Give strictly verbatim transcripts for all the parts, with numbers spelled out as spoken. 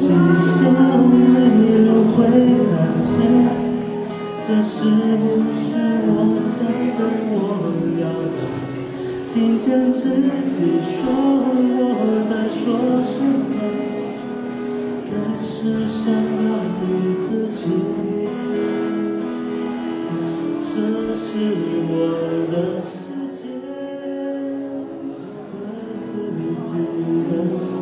极限没人会看见，这是不是我想的我要的？听见自己说我在说什么，开始想要你自己。这是我的世界，和自己的事。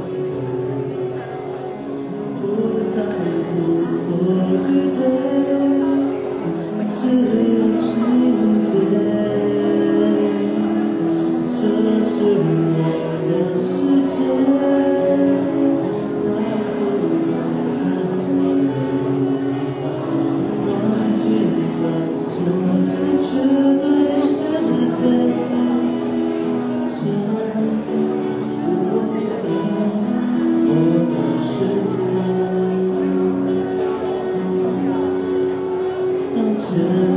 不在乎错与对，只有情节。这是我的世界，它不要看我，忘记了所有绝对是非。这是我的我的世界。 是。